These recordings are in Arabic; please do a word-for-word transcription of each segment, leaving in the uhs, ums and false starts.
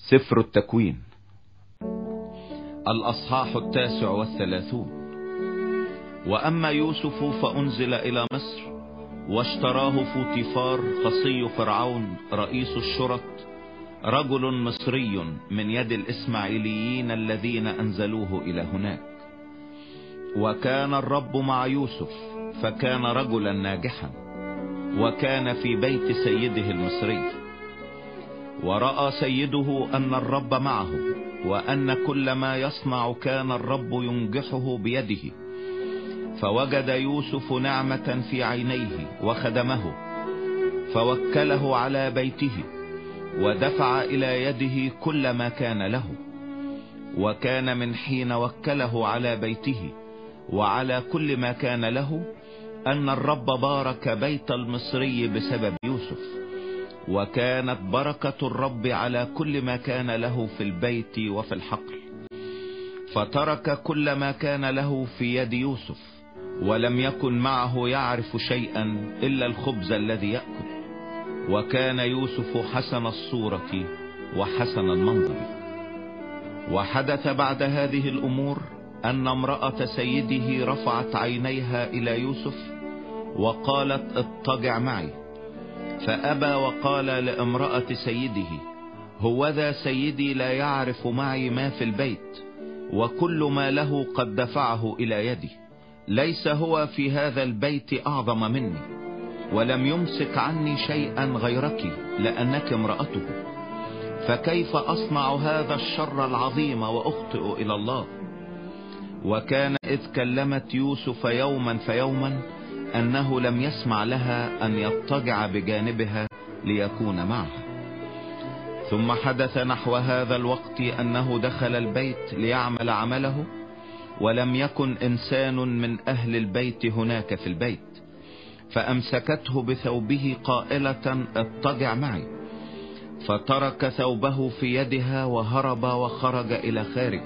سفر التكوين الأصحاح التاسع والثلاثون. وأما يوسف فأنزل إلى مصر، واشتراه فوتيفار خصي فرعون رئيس الشرط، رجل مصري من يد الإسماعيليين الذين أنزلوه إلى هناك. وكان الرب مع يوسف، فكان رجلا ناجحا، وكان في بيت سيده المصري. ورأى سيده أن الرب معه، وأن كل ما يصنع كان الرب ينجحه بيده. فوجد يوسف نعمة في عينيه وخدمه، فوكله على بيته، ودفع إلى يده كل ما كان له. وكان من حين وكله على بيته وعلى كل ما كان له أن الرب بارك بيت المصري بسبب يوسف. وكانت بركة الرب على كل ما كان له في البيت وفي الحقل. فترك كل ما كان له في يد يوسف، ولم يكن معه يعرف شيئا إلا الخبز الذي يأكل. وكان يوسف حسن الصورة وحسن المنظر. وحدث بعد هذه الأمور أن امرأة سيده رفعت عينيها إلى يوسف وقالت: اضطجع معي. فأبى وقال لامرأة سيده: هوذا سيدي لا يعرف معي ما في البيت، وكل ما له قد دفعه إلى يدي. ليس هو في هذا البيت أعظم مني، ولم يمسك عني شيئا غيرك لأنك امرأته. فكيف أصنع هذا الشر العظيم وأخطئ إلى الله؟ وكان إذ كلمت يوسف يوما فيوما أنه لم يسمع لها أن يضطجع بجانبها ليكون معها. ثم حدث نحو هذا الوقت أنه دخل البيت ليعمل عمله، ولم يكن إنسان من أهل البيت هناك في البيت. فأمسكته بثوبه قائلة: اضطجع معي. فترك ثوبه في يدها وهرب وخرج إلى خارج.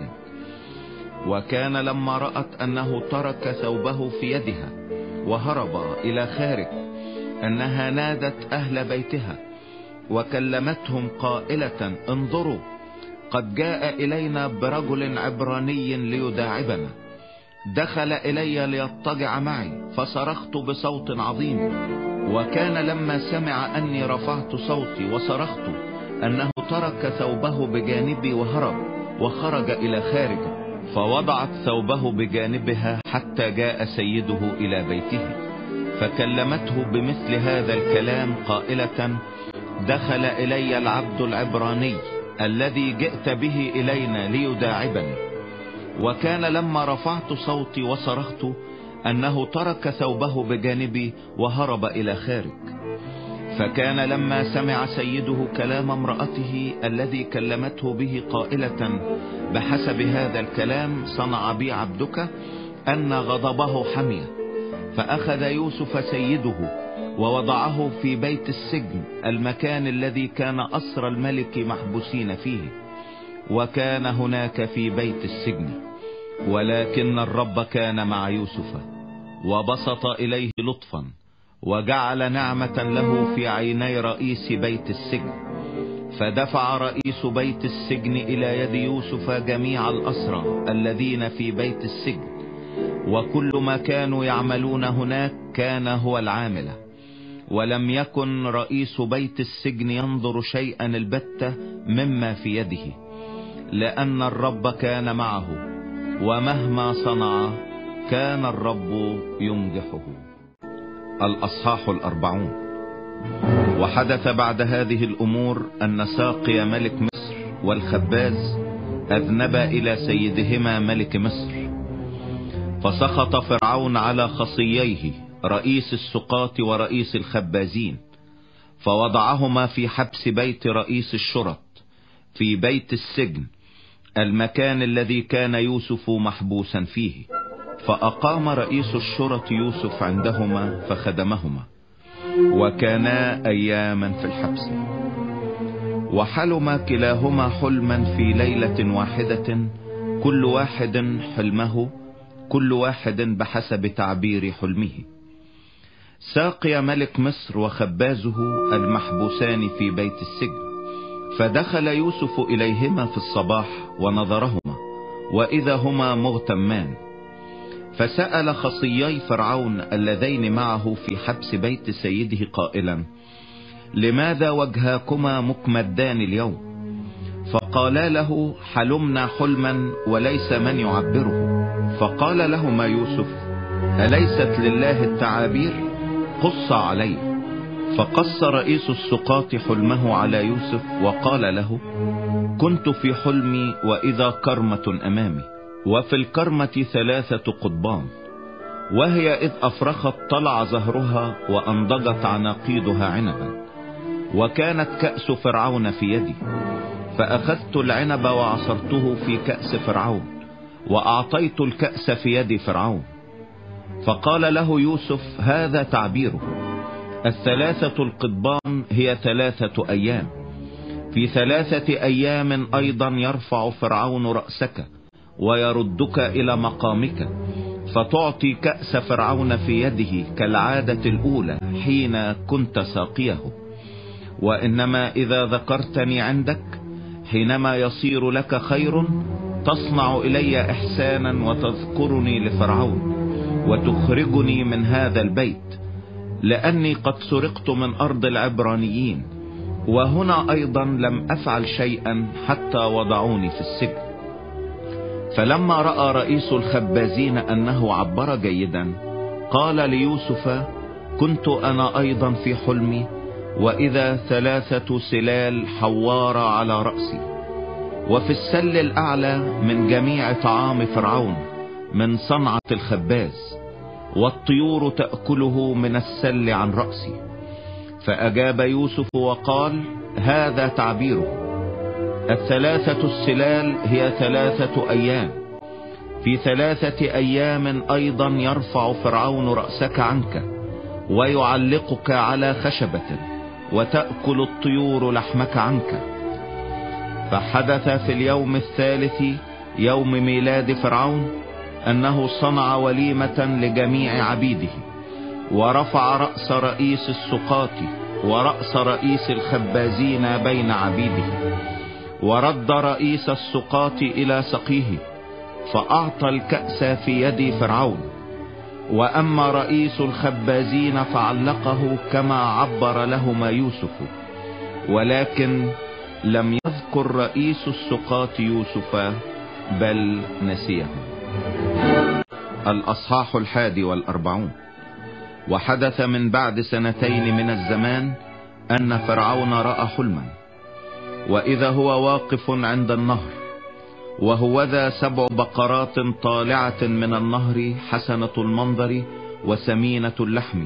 وكان لما رأت أنه ترك ثوبه في يدها وهرب إلى خارج أنها نادت أهل بيتها وكلمتهم قائلة: انظروا، قد جاء إلينا برجل عبراني ليداعبنا. دخل إلي ليضطجع معي، فصرخت بصوت عظيم. وكان لما سمع أني رفعت صوتي وصرخت أنه ترك ثوبه بجانبي وهرب وخرج إلى خارج. فوضعت ثوبه بجانبها حتى جاء سيده إلى بيته، فكلمته بمثل هذا الكلام قائلة: دخل إلي العبد العبراني الذي جئت به إلينا ليداعبني. وكان لما رفعت صوتي وصرخت أنه ترك ثوبه بجانبي وهرب إلى خارج. فكان لما سمع سيده كلام امرأته الذي كلمته به قائلة: بحسب هذا الكلام صنع بي عبدك، أن غضبه حمي. فأخذ يوسف سيده ووضعه في بيت السجن، المكان الذي كان أسرى الملك محبوسين فيه. وكان هناك في بيت السجن. ولكن الرب كان مع يوسف، وبسط إليه لطفا، وجعل نعمة له في عيني رئيس بيت السجن. فدفع رئيس بيت السجن إلى يد يوسف جميع الأسرى الذين في بيت السجن، وكل ما كانوا يعملون هناك كان هو العامل. ولم يكن رئيس بيت السجن ينظر شيئا البتة مما في يده، لأن الرب كان معه، ومهما صنع كان الرب ينجحه. الأصحاح الأربعون. وحدث بعد هذه الأمور أن ساقي ملك مصر والخباز أذنبا إلى سيدهما ملك مصر. فسخط فرعون على خصييه رئيس السقاة ورئيس الخبازين، فوضعهما في حبس بيت رئيس الشرط في بيت السجن، المكان الذي كان يوسف محبوسا فيه. فأقام رئيس الشرط يوسف عندهما فخدمهما، وكانا أياما في الحبس. وحلم كلاهما حلما في ليلة واحدة، كل واحد حلمه، كل واحد بحسب تعبير حلمه. ساقي ملك مصر وخبازه المحبوسان في بيت السجن فدخل يوسف إليهما في الصباح ونظرهما وإذا هما مغتمان، فسأل خصيي فرعون اللذين معه في حبس بيت سيده قائلا: لماذا وجهاكما مكمدان اليوم؟ فقالا له: حلمنا حلما وليس من يعبره. فقال لهما يوسف: أليست لله التعابير؟ قص علي. فقص رئيس السقاط حلمه على يوسف وقال له: كنت في حلمي وإذا كرمة أمامي، وفي الكرمة ثلاثة قضبان، وهي إذ أفرخت طلع زهرها وأنضجت عناقيدها عنبا، وكانت كأس فرعون في يدي، فأخذت العنب وعصرته في كأس فرعون وأعطيت الكأس في يد فرعون. فقال له يوسف: هذا تعبيره، الثلاثة القضبان هي ثلاثة أيام، في ثلاثة أيام أيضا يرفع فرعون رأسك ويردك إلى مقامك، فتعطي كأس فرعون في يده كالعادة الأولى حين كنت ساقيه، وإنما إذا ذكرتني عندك حينما يصير لك خير تصنع إلي إحسانا وتذكرني لفرعون وتخرجني من هذا البيت، لأني قد سرقت من أرض العبرانيين، وهنا أيضا لم أفعل شيئا حتى وضعوني في السجن. فلما رأى رئيس الخبازين أنه عبر جيدا قال ليوسف: كنت أنا أيضا في حلمي وإذا ثلاثة سلال حوارة على رأسي، وفي السل الأعلى من جميع طعام فرعون من صنعة الخباز، والطيور تأكله من السل عن رأسي. فأجاب يوسف وقال: هذا تعبيره، الثلاثة السلال هي ثلاثة أيام، في ثلاثة أيام أيضا يرفع فرعون رأسك عنك ويعلقك على خشبة وتأكل الطيور لحمك عنك. فحدث في اليوم الثالث يوم ميلاد فرعون أنه صنع وليمة لجميع عبيده، ورفع رأس رئيس السقاط ورأس رئيس الخبازين بين عبيده، ورد رئيس السقاط إلى سقيه فأعطى الكأس في يد فرعون، وأما رئيس الخبازين فعلقه كما عبر لهما يوسف، ولكن لم يذكر رئيس السقاط يوسف بل نسيه. الأصحاح الحادي والأربعون. وحدث من بعد سنتين من الزمان أن فرعون رأى حلما، وإذا هو واقف عند النهر، وهوذا سبع بقرات طالعة من النهر حسنة المنظر وسمينة اللحم،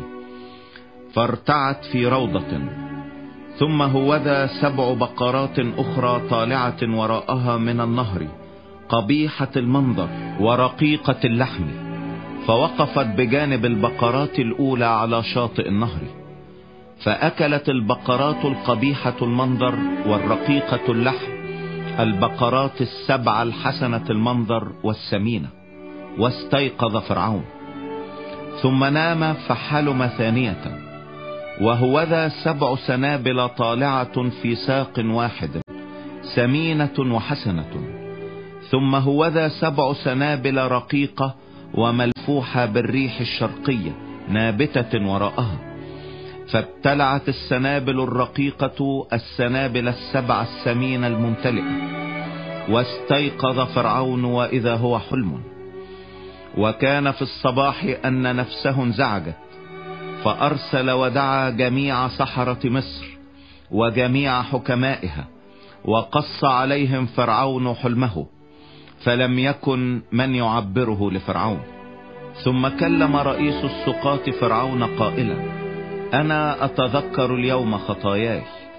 فارتعت في روضة. ثم هوذا سبع بقرات أخرى طالعة وراءها من النهر قبيحة المنظر ورقيقة اللحم، فوقفت بجانب البقرات الأولى على شاطئ النهر، فأكلت البقرات القبيحة المنظر والرقيقة اللحم البقرات السبع الحسنة المنظر والسمينة، واستيقظ فرعون، ثم نام فحلم ثانية، وهوذا سبع سنابل طالعة في ساق واحد سمينة وحسنة، ثم هوذا سبع سنابل رقيقة وملفوحة بالريح الشرقية نابتة وراءها، فابتلعت السنابل الرقيقة السنابل السبع السمينة الممتلئة، واستيقظ فرعون وإذا هو حلم. وكان في الصباح أن نفسه انزعجت، فأرسل ودعا جميع سحرة مصر وجميع حكمائها، وقص عليهم فرعون حلمه، فلم يكن من يعبره لفرعون. ثم كلم رئيس السقاط فرعون قائلا: أنا أتذكر اليوم خطاياي.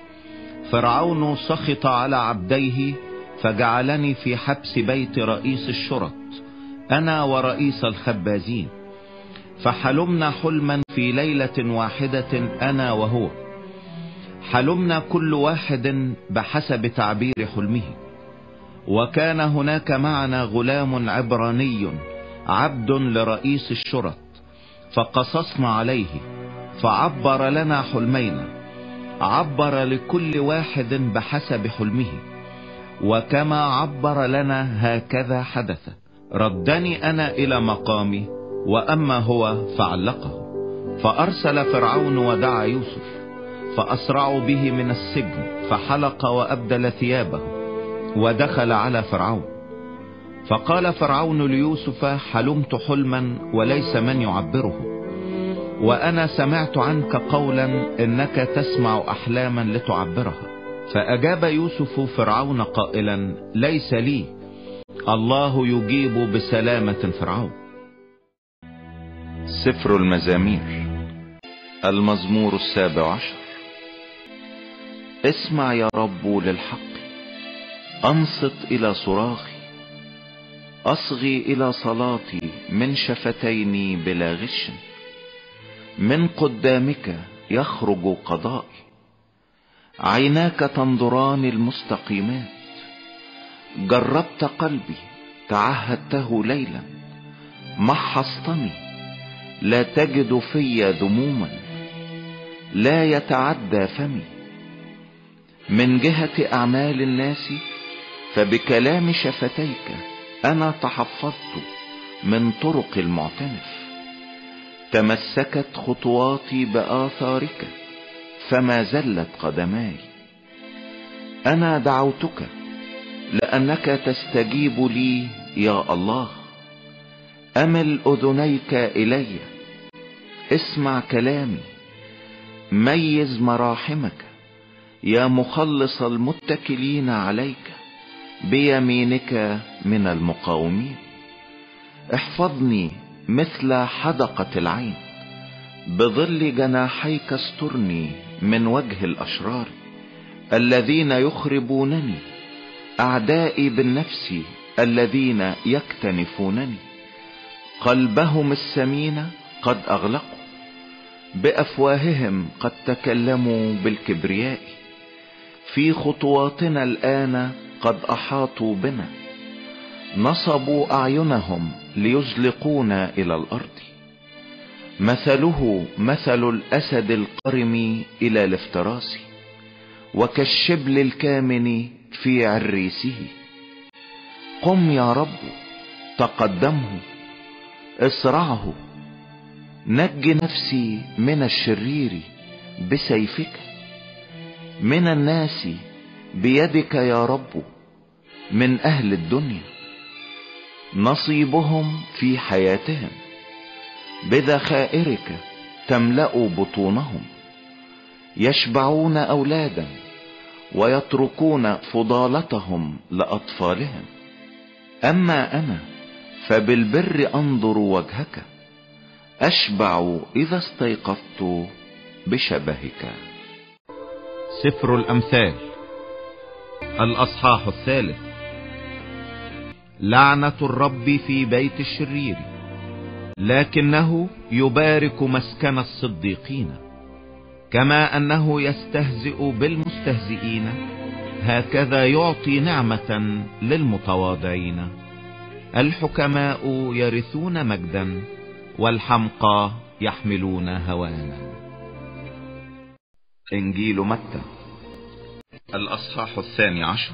فرعون سخط على عبديه فجعلني في حبس بيت رئيس الشرط أنا ورئيس الخبازين، فحلمنا حلما في ليلة واحدة أنا وهو، حلمنا كل واحد بحسب تعبير حلمه. وكان هناك معنا غلام عبراني عبد لرئيس الشرط، فقصصنا عليه فعبر لنا حلمينا، عبر لكل واحد بحسب حلمه، وكما عبر لنا هكذا حدث. ردني انا الى مقامي، واما هو فعلقه. فارسل فرعون ودعا يوسف، فاسرعوا به من السجن، فحلق وابدل ثيابه ودخل على فرعون. فقال فرعون ليوسف: حلمت حلما وليس من يعبره، وانا سمعت عنك قولا انك تسمع احلاما لتعبرها. فاجاب يوسف فرعون قائلا: ليس لي، الله يجيب بسلامة فرعون. سفر المزامير، المزمور السابع عشر. اسمع يا رب للحق، انصت الى صراخي، اصغي الى صلاتي من شفتيني بلا غش. من قدامك يخرج قضائي، عيناك تنظران المستقيمات. جربت قلبي، تعهدته ليلا، محصتني، لا تجد في ذموما، لا يتعدى فمي. من جهة اعمال الناس فبكلام شفتيك انا تحفظت من طرق المعتنف. تمسكت خطواتي بآثارك فما زلت قدماي. انا دعوتك لانك تستجيب لي يا الله. امل اذنيك الي، اسمع كلامي، ميز مراحمك يا مخلص المتكلين عليك بيمينك من المقاومين. احفظني مثل حدقة العين، بظل جناحيك استرني من وجه الاشرار الذين يخربونني، اعدائي بالنفس الذين يكتنفونني. قلبهم السمين قد اغلقوا، بافواههم قد تكلموا بالكبرياء. في خطواتنا الان قد احاطوا بنا، نصبوا اعينهم ليزلقونا الى الارض. مثله مثل الاسد القرم الى الافتراس، وكالشبل الكامن في عريسه. قم يا رب، تقدمه، اسرعه، نج نفسي من الشرير بسيفك. من الناس بيدك يا رب، من اهل الدنيا نصيبهم في حياتهم، بذخائرك تملأ بطونهم. يشبعون اولادا ويتركون فضالتهم لاطفالهم. اما انا فبالبر انظر وجهك، اشبع اذا استيقظت بشبهك. سفر الامثال، الاصحاح الثالث. لعنة الرب في بيت الشرير، لكنه يبارك مسكن الصديقين. كما انه يستهزئ بالمستهزئين، هكذا يعطي نعمة للمتواضعين. الحكماء يرثون مجدا، والحمقى يحملون هوانا. انجيل متى، الاصحاح الثاني عشر.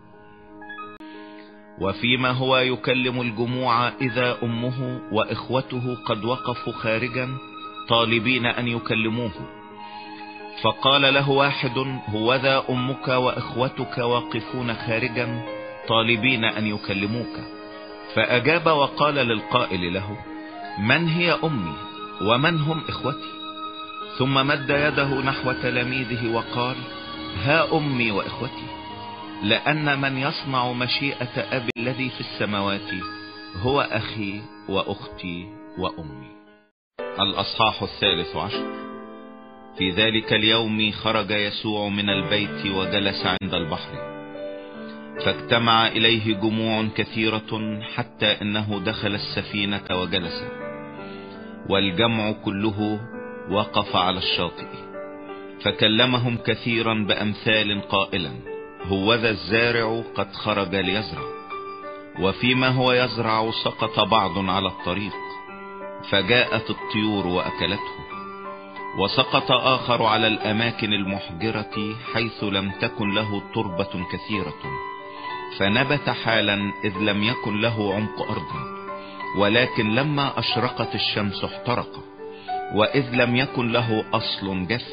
وفيما هو يكلم الجموع اذا امه واخوته قد وقفوا خارجا طالبين ان يكلموه. فقال له واحد: هوذا امك واخوتك واقفون خارجا طالبين ان يكلموك. فاجاب وقال للقائل له: من هي امي ومن هم اخوتي؟ ثم مد يده نحو تلاميذه وقال: ها امي واخوتي، لان من يصنع مشيئة ابي الذي في السماوات هو اخي واختي وامي. الاصحاح الثالث عشر. في ذلك اليوم خرج يسوع من البيت وجلس عند البحر، فاجتمع اليه جموع كثيرة حتى انه دخل السفينة وجلس، والجمع كله وقف على الشاطئ. فكلمهم كثيرا بامثال قائلا: هوذا الزارع قد خرج ليزرع، وفيما هو يزرع سقط بعض على الطريق، فجاءت الطيور واكلته. وسقط آخر على الأماكن المحجرة حيث لم تكن له تربة كثيرة، فنبت حالا إذ لم يكن له عمق أرض، ولكن لما أشرقت الشمس احترق، وإذ لم يكن له أصل جف.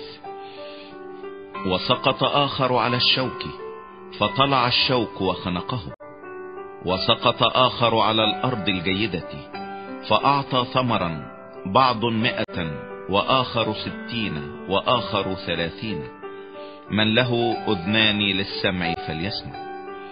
وسقط آخر على الشوك، فطلع الشوك وخنقه. وسقط آخر على الأرض الجيدة، فأعطى ثمرا، بعض مئة وآخر ستين وآخر ثلاثين. من له أذنان للسمع فليسمع.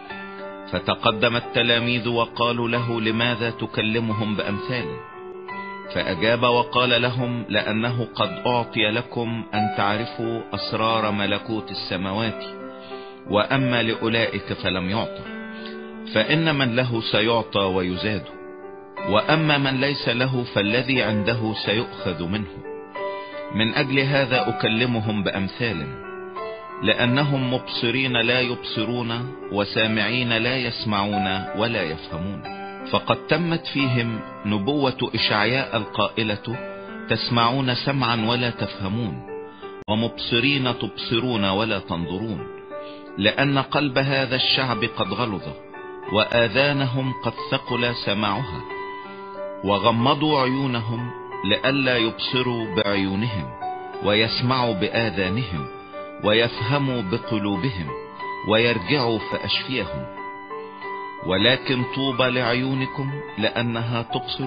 فتقدم التلاميذ وقالوا له: لماذا تكلمهم بأمثال؟ فأجاب وقال لهم: لأنه قد أعطي لكم أن تعرفوا أسرار ملكوت السماوات، وأما لأولئك فلم يعطى. فإن من له سيعطى ويزاد، وأما من ليس له فالذي عنده سيؤخذ منه. من أجل هذا أكلمهم بأمثال، لأنهم مبصرين لا يبصرون، وسامعين لا يسمعون ولا يفهمون. فقد تمت فيهم نبوة إشعياء القائلة: تسمعون سمعا ولا تفهمون، ومبصرين تبصرون ولا تنظرون، لأن قلب هذا الشعب قد غلظ، وآذانهم قد ثقل سماعها، وغمضوا عيونهم لئلا يبصروا بعيونهم، ويسمعوا بآذانهم، ويفهموا بقلوبهم، ويرجعوا فأشفيهم. ولكن طوبى لعيونكم لأنها تبصر،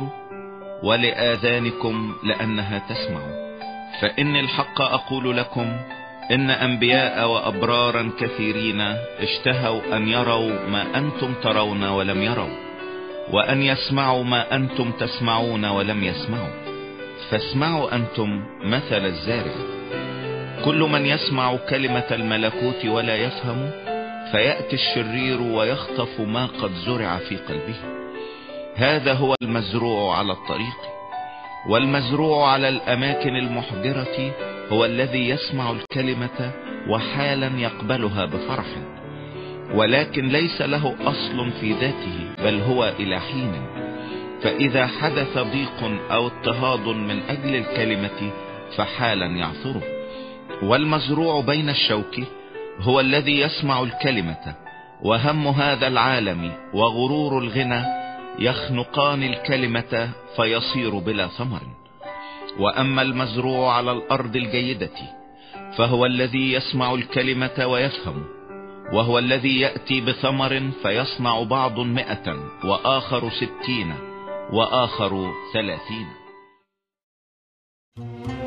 ولآذانكم لأنها تسمع. فإن الحق أقول لكم إن أنبياء وأبرارا كثيرين اشتهوا أن يروا ما أنتم ترون ولم يروا، وأن يسمعوا ما أنتم تسمعون ولم يسمعوا. فاسمعوا أنتم مثل الزارع. كل من يسمع كلمة الملكوت ولا يفهم، فيأتي الشرير ويخطف ما قد زرع في قلبه. هذا هو المزروع على الطريق. والمزروع على الأماكن المحجرة هو الذي يسمع الكلمة وحالا يقبلها بفرح، ولكن ليس له أصل في ذاته، بل هو إلى حين. فإذا حدث ضيق أو اضطهاد من أجل الكلمة فحالا يعثره. والمزروع بين الشوك هو الذي يسمع الكلمة، وهم هذا العالم وغرور الغنى يخنقان الكلمة فيصير بلا ثمر. وأما المزروع على الأرض الجيدة فهو الذي يسمع الكلمة ويفهم، وهو الذي يأتي بثمر فيصنع بعض مئة وآخر ستين وآخر ثلاثين.